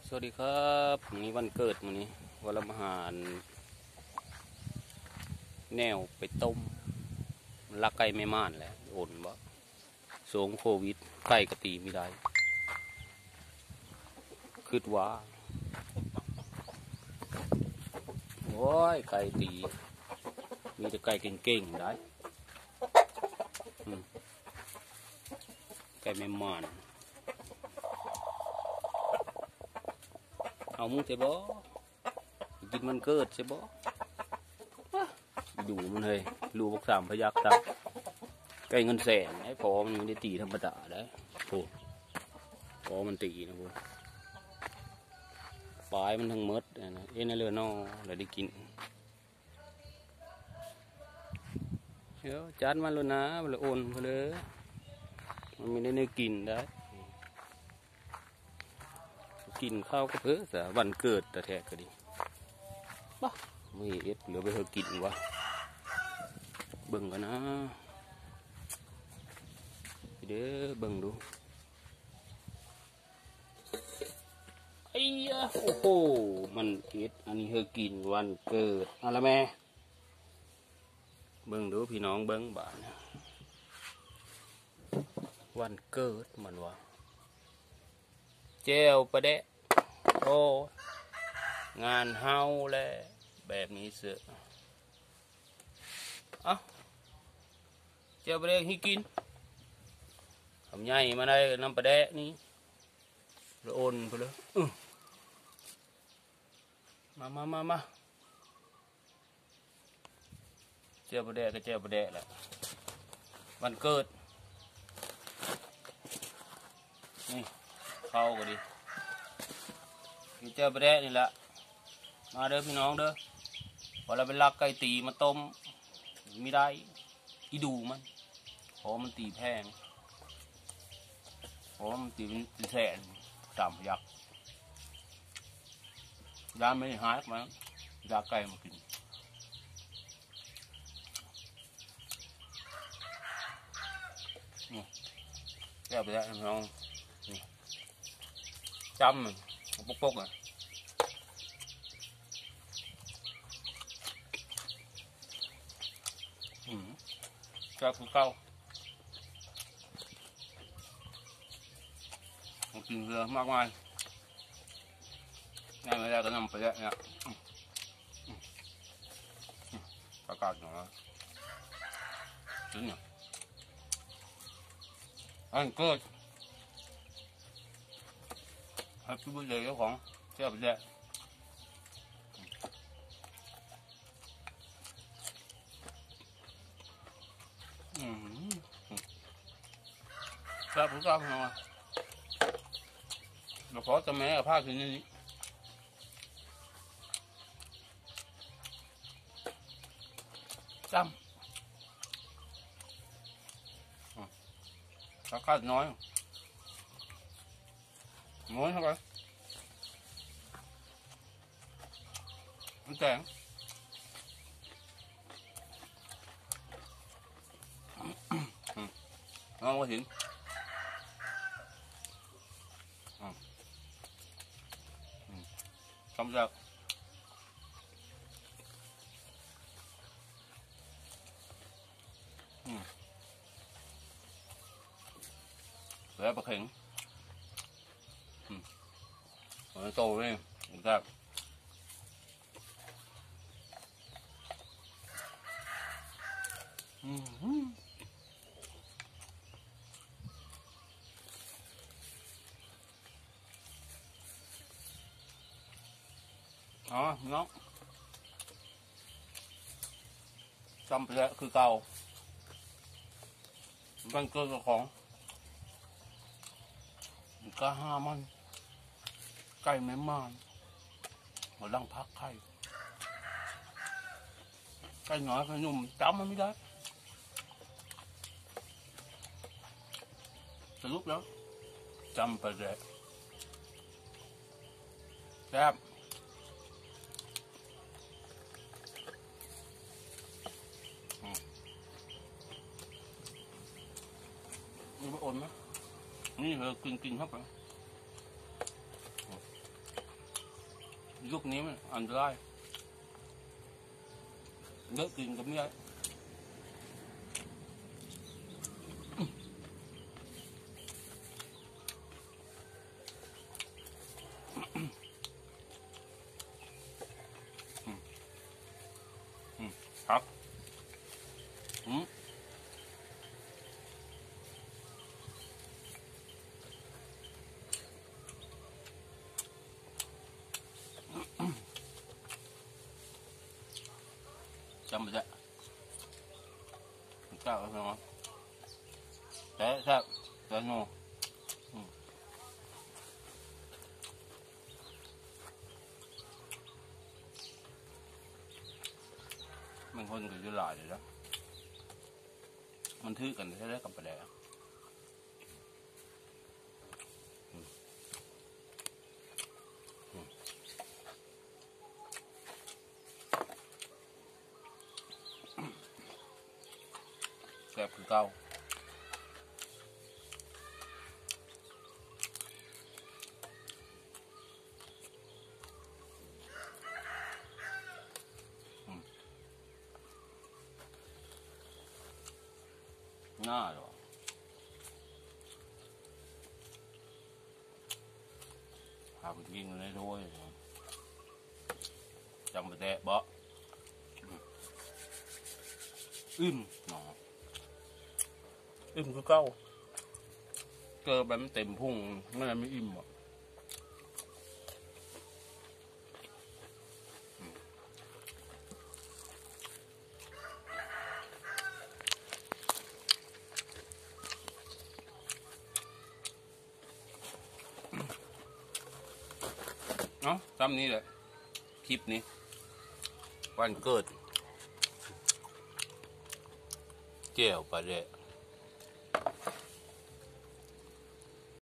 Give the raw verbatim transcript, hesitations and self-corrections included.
สวัสดีครับวันนี้วันเกิดวันนี้วันละมหารแนวไปต้มลักไก่ไม่ม่านแหละโอนบ่สงโควิดไก่กะตีไม่ได้คืดว่าโอ้ยไก่ตีมีแต่ไก่เก่งๆได้ไก่ไม่ม่านเอามึงใช่บ่กินมันเกิดใช่บ่ดูมันเลยรูพวกสามพยักตักไก่เงินแสนไอ้พอมันไม่ได้ตีธรรมดาได้โอ้พอมันตีนะพวกปลายมันทั้งมดนะเอ็นเรือน้อเลยได้กินเดี๋ยวจานมันเลยนะมันเลยโอนไปเลยมันไม่ได้เนื้อกินได้กินข้าวก็เพื่อแต่วันเกิดแต่แท้ก็ดีบ้าไม่เอ็ดเหลือไปเธอกินวะเบิ่งกันนะเด้อเบิ่งดูไอ้ยะโอ้โหมันเอ็ดอันนี้เธอกินวันเกิดอะไรแม่เบิ่งดูพี่น้องเบิ่งบ้านวันเกิดมันวะเจลประเดะโอ้งานเฮาแหละแบบนี้เสืออ่ะเจลประเดะให้กินทำใหญ่มาได้น้ำประเดะนี่ละโอนไปเลยมามามามาเจลประเดะก็เจลประเดะแหละวันเกิดนี่เข้าก็ดีเจอประเดะนี่แหละมาเด้อพี่น้องเด้อพอเราไปลักไก่ตีมาต้มไม่ได้อีดูมันเพราะมันตีแพงเพราะมันตีเป็นแสนสามยักษ์ยาไม่หายมายาไก่มากินแก้ไปแล้วพี่น้องจำมันปกปกอ่ะอืมจะคือเก้ากินเรือมากมายง่ายไม่ได้ก็นำไปเยอะเนี่ยประกาศหน่อยจริงเนี่ยอันเกิดให้พี่บุญเลยเจ้าของเจ้าไปเยอะอืมแซ่บผู้ชายหน่อยเราขอจะแม่ผ้าคืนนี้จำราคาน้อยน้อยเท่าไหร่มันแข็งน้องก็เห็นทำจากแล้วปลาเข็งมันโตเลยจากอ๋อน้องจำไปแล้วคือเก่ามันเกินกับของก็ห้ามันไก่ไม่มานมาลังพักไข่ไก่น้อยไก่หนุ่มจำมันไม่ได้สรุปแล้วจำไปเลยแซ่บนี่ไม่อ่อนนะนี่เรากินกินเข้าไปยุคนี้มันอันตรายเยอะกินก็ไม่ได้ครับอืมจำไม่ได้เจ้าก็น้องแต่แซ่บแต่โน่มันคนก็จะหลายเลยนะมันทื่อกันแท้ๆกับไปแล้วแซ่บคือเก่าง่าหรอหาไปกินในถ้วยจำไปแต่บ่อึมหนออึมคือเก่าเกิดแบบมันเต็มพุ่งไม่ได้ไม่อิ่มอ่ะเนาะซ้ำนี้แหละคลิปนี้วันเกิดเกี่ยวปลาเดะ